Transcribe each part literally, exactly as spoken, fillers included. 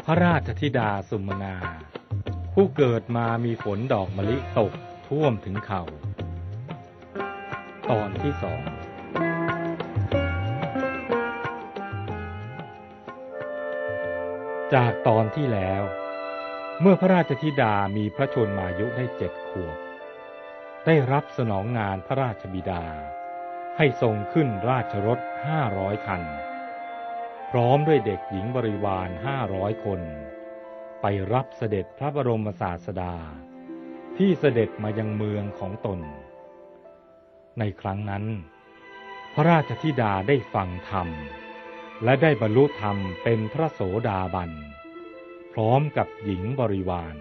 พระราชธิดาสุมนาผู้เกิดมามีฝนดอกมะลิตกท่วมถึงเข่าตอนที่สองจากตอนที่แล้วเมื่อพระราชธิดามีพระชนมายุได้เจ็ดขวบได้รับสนองงานพระราชบิดาให้ทรงขึ้นราชรถห้าร้อยคันพร้อมด้วยเด็กหญิงบริวารห้าร้อยคนไปรับเสด็จพระบรมศาสดาที่เสด็จมายังเมืองของตนในครั้งนั้นพระราชธิดาได้ฟังธรรมและได้บรรลุธรรมเป็นพระโสดาบันพร้อมกับหญิงบริวาร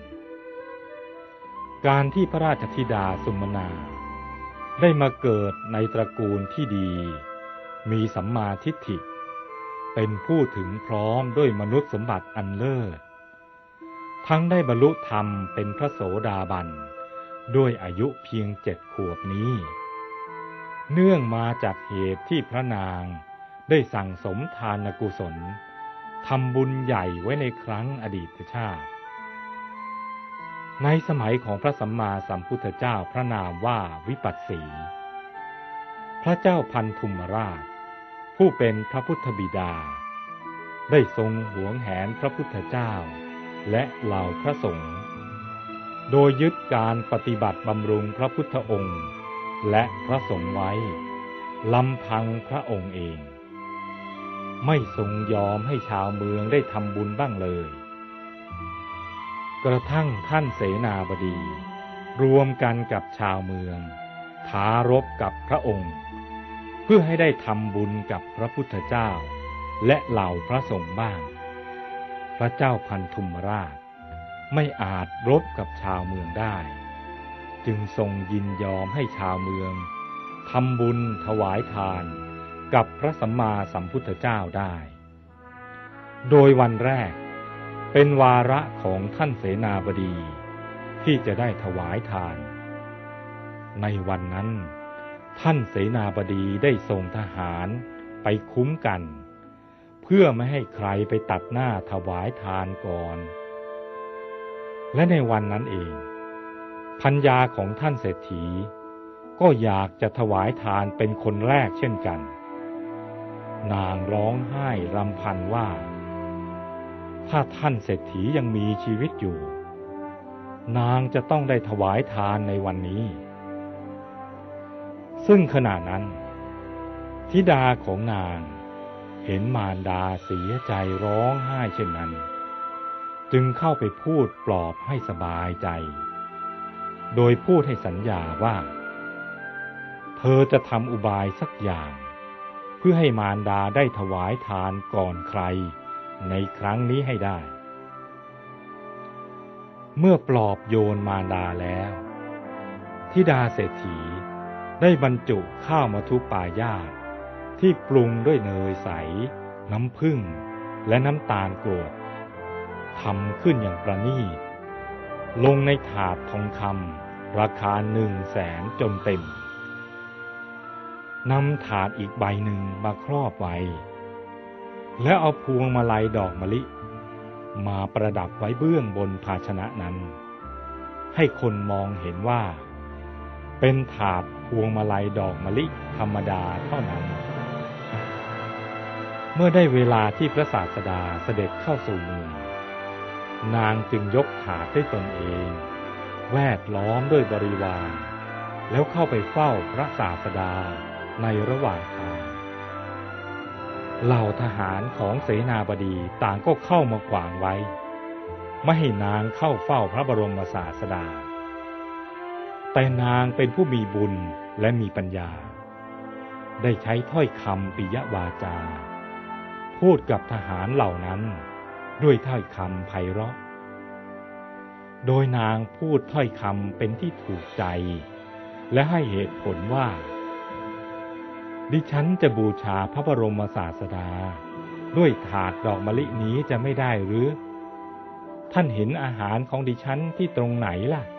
การที่พระราชธิดาสุมนาได้มาเกิดในตระกูลที่ดีมีสัมมาทิฏฐิเป็นผู้ถึงพร้อมด้วยมนุษย์สมบัติอันเลิศทั้งได้บรรลุธรรมเป็นพระโสดาบันด้วยอายุเพียงเจ็ดขวบนี้เนื่องมาจากเหตุที่พระนางได้สั่งสมทานกุศลทำบุญใหญ่ไว้ในครั้งอดีตชาติในสมัยของพระสัมมาสัมพุทธเจ้าพระนามว่าวิปัสสีพระเจ้าพันธุมราชผู้เป็นพระพุทธบิดาได้ทรงหวงแหนพระพุทธเจ้าและเหล่าพระสงฆ์โดยยึดการปฏิบัติบำรุงพระพุทธองค์และพระสงฆ์ไว้ลำพังพระองค์เองไม่ทรงยอมให้ชาวเมืองได้ทำบุญบ้างเลยกระทั่งท่านเสนาบดีรวมกันกับชาวเมืองท้ารบกับพระองค์เพื่อให้ได้ทำบุญกับพระพุทธเจ้าและเหล่าพระสงฆ์บ้างพระเจ้าพันธุมราชไม่อาจรบกับชาวเมืองได้จึงทรงยินยอมให้ชาวเมืองทำบุญถวายทานกับพระสัมมาสัมพุทธเจ้าได้โดยวันแรกเป็นวาระของท่านเสนาบดีที่จะได้ถวายทานในวันนั้นท่านเสนาบดีได้ส่งทหารไปคุ้มกันเพื่อไม่ให้ใครไปตัดหน้าถวายทานก่อนและในวันนั้นเองภรรยาของท่านเศรษฐีก็อยากจะถวายทานเป็นคนแรกเช่นกันนางร้องไห้รำพันว่าถ้าท่านเศรษฐียังมีชีวิตอยู่นางจะต้องได้ถวายทานในวันนี้ซึ่งขณะนั้นธิดาของนางเห็นมารดาเสียใจร้องไห้เช่นนั้นจึงเข้าไปพูดปลอบให้สบายใจโดยพูดให้สัญญาว่าเธอจะทำอุบายสักอย่างเพื่อให้มารดาได้ถวายทานก่อนใครในครั้งนี้ให้ได้เมื่อปลอบโยนมารดาแล้วธิดาเศรษฐีได้บรรจุข้าวมัทุปายาตที่ปรุงด้วยเนยใสน้ำผึ้งและน้ำตาลกรวดทำขึ้นอย่างประณีตลงในถาดทองคำราคาหนึ่งแสนจนเต็มนำถาดอีกใบหนึ่งมาครอบไว้แล้วเอาพวงมาลัยดอกมะลิมาประดับไว้เบื้องบนภาชนะนั้นให้คนมองเห็นว่าเป็นถาดพวงมาลัยดอกมะลิธรรมดาเท่านั้นเมื่อได้เวลาที่พระศาสดาเสด็จเข้าสู่เมืองนางจึงยกถาดด้วยตนเองแวดล้อมด้วยบริวารแล้วเข้าไปเฝ้าพระศาสดาในระหว่างทางเหล่าทหารของเสนาบดีต่างก็เข้ามาขวางไว้ไม่ให้นางเข้าเฝ้าพระบรมศาสดาแต่นางเป็นผู้มีบุญและมีปัญญาได้ใช้ถ้อยคำปิยวาจาพูดกับทหารเหล่านั้นด้วยถ้อยคำไพเราะโดยนางพูดถ้อยคำเป็นที่ถูกใจและให้เหตุผลว่าดิฉันจะบูชาพระบรมศาสดาด้วยถาดดอกมะลินี้จะไม่ได้หรือท่านเห็นอาหารของดิฉันที่ตรงไหนล่ะ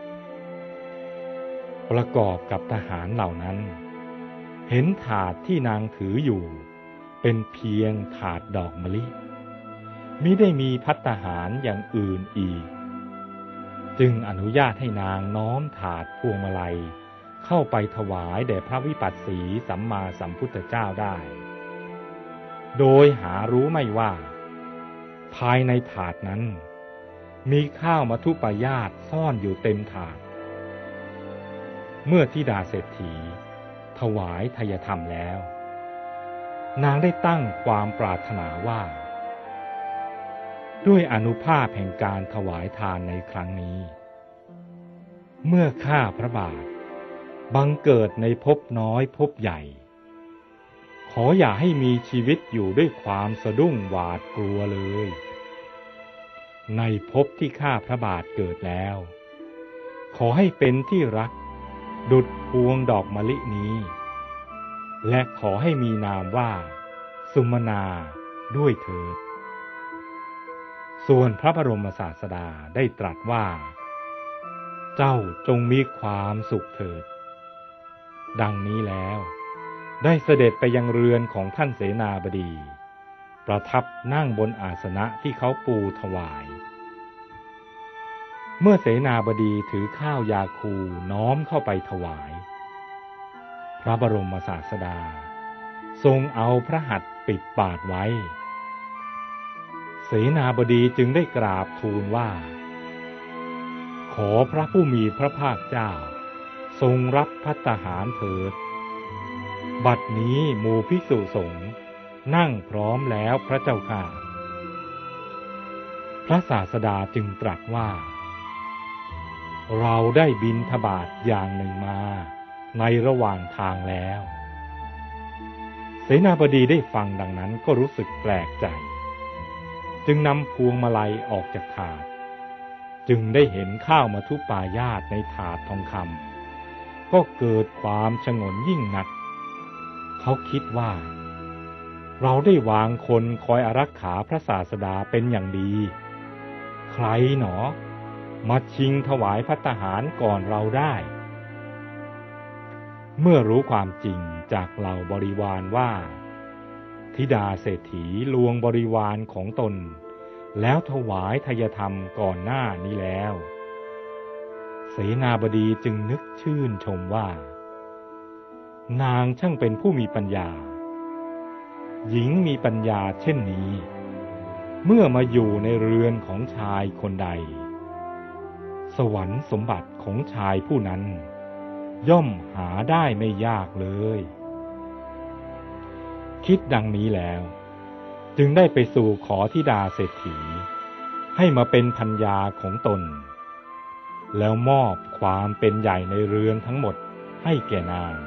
ประกอบกับทหารเหล่านั้นเห็นถาดที่นางถืออยู่เป็นเพียงถาดดอกมะลิมิได้มีภัตตาหารอย่างอื่นอีกจึงอนุญาตให้นางน้อมถาดพวงมาลัยเข้าไปถวายแด่พระวิปัสสีสัมมาสัมพุทธเจ้าได้โดยหารู้ไม่ว่าภายในถาดนั้นมีข้าวมัทุปายาตซ่อนอยู่เต็มถาดเมื่อธิดาเศรษฐีถวายทายธรรมแล้วนางได้ตั้งความปรารถนาว่าด้วยอานุภาพแห่งการถวายทานในครั้งนี้เมื่อข้าพระบาทบังเกิดในภพน้อยภพใหญ่ขออย่าให้มีชีวิตอยู่ด้วยความสะดุ้งหวาดกลัวเลยในภพที่ข้าพระบาทเกิดแล้วขอให้เป็นที่รักดุจพวงดอกมะลินี้และขอให้มีนามว่าสุมนาด้วยเถิดส่วนพระบรมศาสดาได้ตรัสว่าเจ้าจงมีความสุขเถิดดังนี้แล้วได้เสด็จไปยังเรือนของท่านเสนาบดีประทับนั่งบนอาสนะที่เขาปูถวายเมื่อเสนาบดีถือข้าวยาคูน้อมเข้าไปถวายพระบรมศาสดาทรงเอาพระหัตถ์ปิดปากไว้เสนาบดีจึงได้กราบทูลว่าขอพระผู้มีพระภาคเจ้าทรงรับภัตตาหารเถิดบัดนี้หมู่ภิกษุสงฆ์นั่งพร้อมแล้วพระเจ้าข้าพระศาสดาจึงตรัสว่าเราได้บิณฑบาตอย่างหนึ่งมาในระหว่างทางแล้วเสนาบดีได้ฟังดังนั้นก็รู้สึกแปลกใจจึงนำพวงมาลัยออกจากถาดจึงได้เห็นข้าวมัทุปายาตในถาดทองคำก็เกิดความฉงนยิ่งนักเขาคิดว่าเราได้วางคนคอยอารักขาพระศาสดาเป็นอย่างดีใครหนอมาชิงถวายภัตตาหารก่อนเราได้เมื่อรู้ความจริงจากเหล่าบริวารว่าธิดาเศรษฐีลวงบริวารของตนแล้วถวายทายธรรมก่อนหน้านี้แล้วเสนาบดีจึงนึกชื่นชมว่านางช่างเป็นผู้มีปัญญาหญิงมีปัญญาเช่นนี้เมื่อมาอยู่ในเรือนของชายคนใดสวรรค์สมบัติของชายผู้นั้นย่อมหาได้ไม่ยากเลยคิดดังนี้แล้วจึงได้ไปสู่ขอธิดาเศรษฐีให้มาเป็นภรรยาของตนแล้วมอบความเป็นใหญ่ในเรือนทั้งหมดให้แก่นาง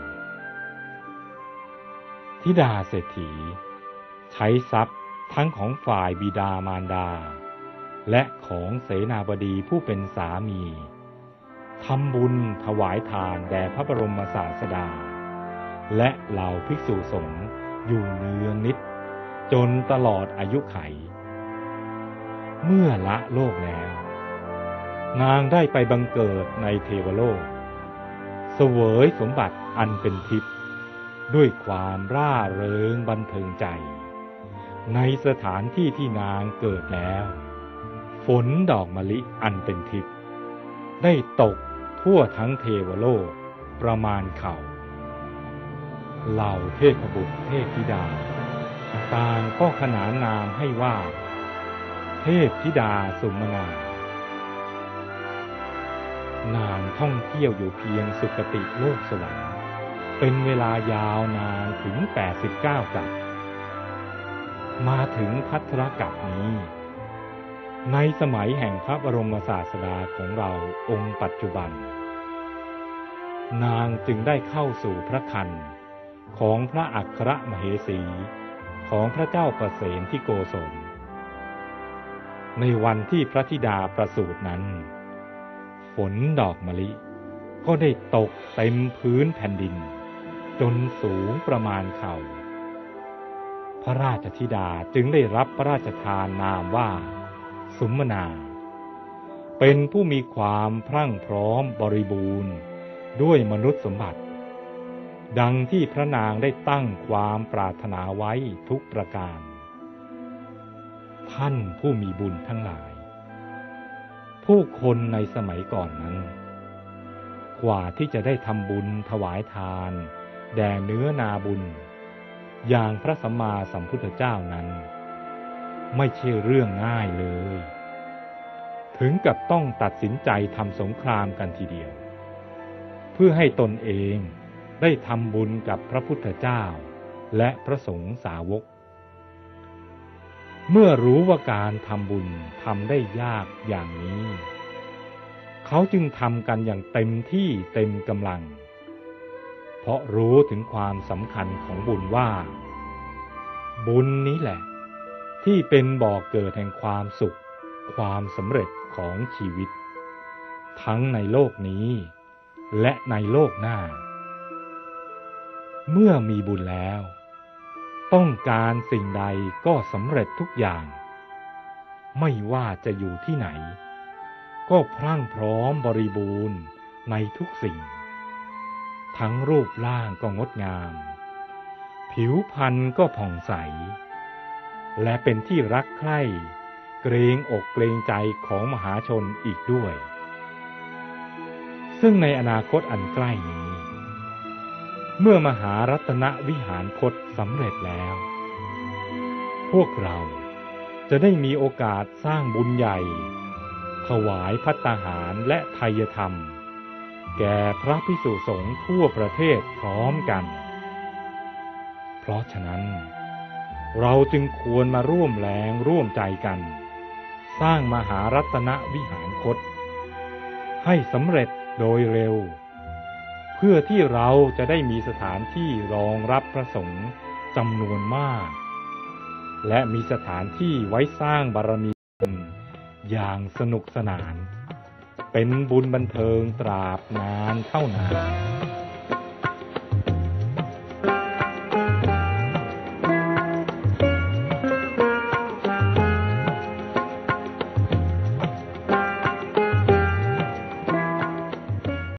ธิดาเศรษฐีใช้ทรัพย์ทั้งของฝ่ายบิดามารดาและของเสนาบดีผู้เป็นสามีทำบุญถวายทานแด่พระบรมศาสดาและเหล่าภิกษุสงฆ์อยู่เนืองนิดจนตลอดอายุไขเมื่อละโลกแล้วนางได้ไปบังเกิดในเทวโลกเสวยสมบัติอันเป็นทิพย์ด้วยความร่าเริงบันเทิงใจในสถานที่ที่นางเกิดแล้วฝนดอกมะลิอันเป็นทิพย์ได้ตกทั่วทั้งเทวโลกประมาณเข่าเหล่าเทพบุตรเทพธิดาต่างก็ขนานนามให้ว่าเทพธิดาสุมนานางท่องเที่ยวอยู่เพียงสุคติโลกสวรรค์เป็นเวลายาวนานถึงแปดสิบเก้ากัปมาถึงภัทรกัปนี้ในสมัยแห่งพระบรมศาสดาของเราองค์ปัจจุบันนางจึงได้เข้าสู่พระครรภ์ของพระอัครมเหสีของพระเจ้าประเสนที่โกศลในวันที่พระธิดาประสูตินั้นฝนดอกมะลิก็ได้ตกเต็มพื้นแผ่นดินจนสูงประมาณเข่าพระราชธิดาจึงได้รับพระราชทานนามว่าสุมนาเป็นผู้มีความพรั่งพร้อมบริบูรณ์ด้วยมนุษย์สมบัติดังที่พระนางได้ตั้งความปรารถนาไว้ทุกประการทท่านผู้มีบุญทั้งหลาย ผู้คนในสมัยก่อนนั้นกว่าที่จะได้ทำบุญถวายทานแด่เนื้อนาบุญอย่างพระสัมมาสัมพุทธเจ้านั้นไม่ใช่เรื่องง่ายเลยถึงกับต้องตัดสินใจทำสงครามกันทีเดียวเพื่อให้ตนเองได้ทำบุญกับพระพุทธเจ้าและพระสงฆ์สาวกเมื่อรู้ว่าการทำบุญทำได้ยากอย่างนี้เขาจึงทำกันอย่างเต็มที่เต็มกำลังเพราะรู้ถึงความสำคัญของบุญว่าบุญนี้แหละที่เป็นบ่อเกิดแห่งความสุขความสำเร็จของชีวิตทั้งในโลกนี้และในโลกหน้าเมื่อมีบุญแล้วต้องการสิ่งใดก็สำเร็จทุกอย่างไม่ว่าจะอยู่ที่ไหนก็พรั่งพร้อมบริบูรณ์ในทุกสิ่งทั้งรูปร่างก็งดงามผิวพรรณก็ผ่องใสและเป็นที่รักใคร่เกรงอกเกรงใจของมหาชนอีกด้วยซึ่งในอนาคตอันใกล้นี้เมื่อมหารัตนวิหารคตสำเร็จแล้วพวกเราจะได้มีโอกาสสร้างบุญใหญ่ถวายภัตตาหารและไทยธรรมแก่พระภิกษุสงฆ์ทั่วประเทศพร้อมกันเพราะฉะนั้นเราจึงควรมาร่วมแรงร่วมใจกันสร้างมหารัตนวิหารคตให้สำเร็จโดยเร็วเพื่อที่เราจะได้มีสถานที่รองรับพระสงฆ์จำนวนมากและมีสถานที่ไว้สร้างบารมีอย่างสนุกสนานเป็นบุญบันเทิงตราบนานเท่านาน